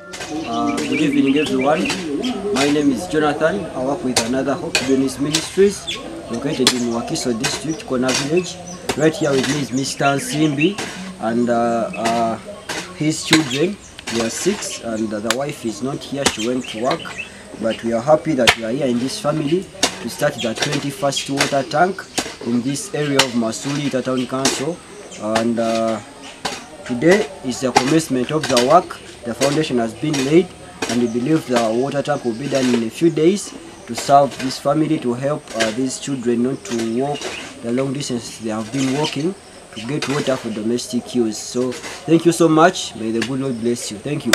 Good evening, everyone. My name is Jonathan. I work with another Hope Children's Ministries located in Wakiso District, Kona Village. Right here with me is Mr. Simbi and his children. They are 6 and the wife is not here. She went to work. But we are happy that we are here in this family to start the 21st water tank in this area of Masuli Town Council. And today is the commencement of the work. The foundation has been laid and we believe the water tank will be done in a few days to serve this family, to help these children not to walk the long distance they have been walking to get water for domestic use. So thank you so much. May the good Lord bless you. Thank you.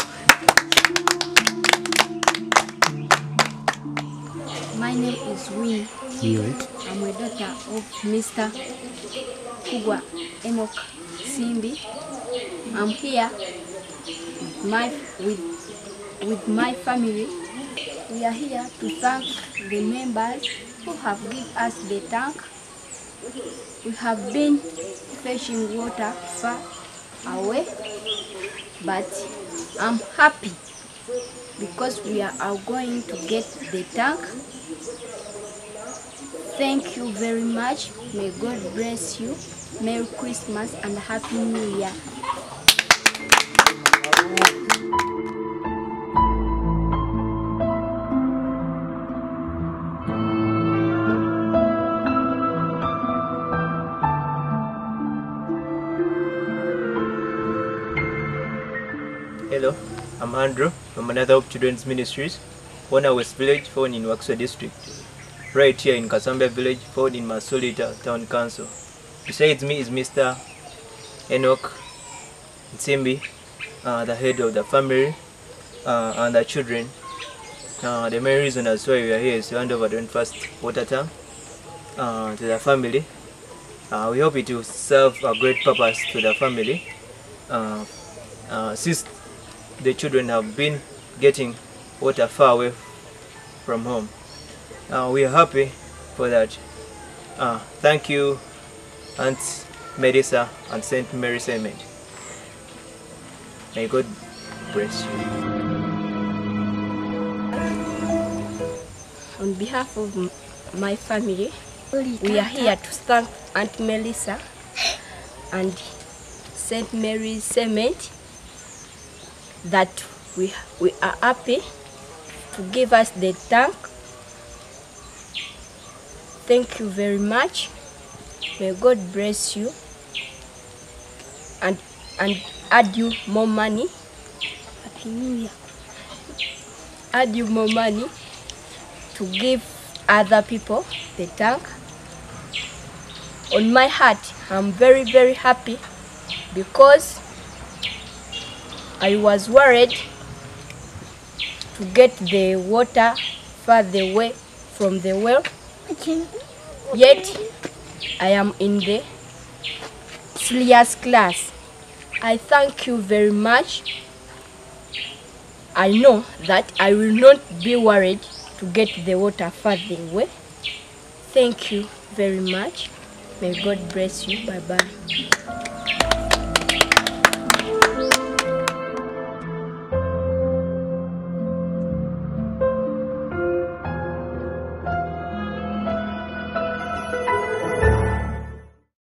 My name is Winnie. I'm a daughter of Mr. Kugwa Enoch Simbi. I'm here with my family. We are here to thank the members who have given us the tank. We have been fetching water far away, but I'm happy because we are going to get the tank. Thank you very much. May God bless you. Merry Christmas and Happy New Year. Hello, I'm Andrew from another Hope Children's Ministries, Kona West Village, found in Wakiso District. Right here in Kasamba Village, found in Masuli Town Council. Besides me is Mr. Enoch Nsimbi, the head of the family and the children. The main reason that's why we are here is to hand over the first water tank to the family. We hope it will serve a great purpose to the family. Since the children have been getting water far away from home. We are happy for that. Thank you, Aunt Melissa and St. Mary's Amen. May God bless you. On behalf of my family, we are here to thank Aunt Melissa and St. Mary's Cement that we are happy to give us the tank. Thank you very much. May God bless you and add you more money. Happy New Year. Add you more money to give other people the tank. On my heart, I'm very, very happy because I was worried to get the water further away from the well, yet I am in the serious class. I thank you very much. I know that I will not be worried to get the water further away. Thank you very much. May God bless you. Bye-bye.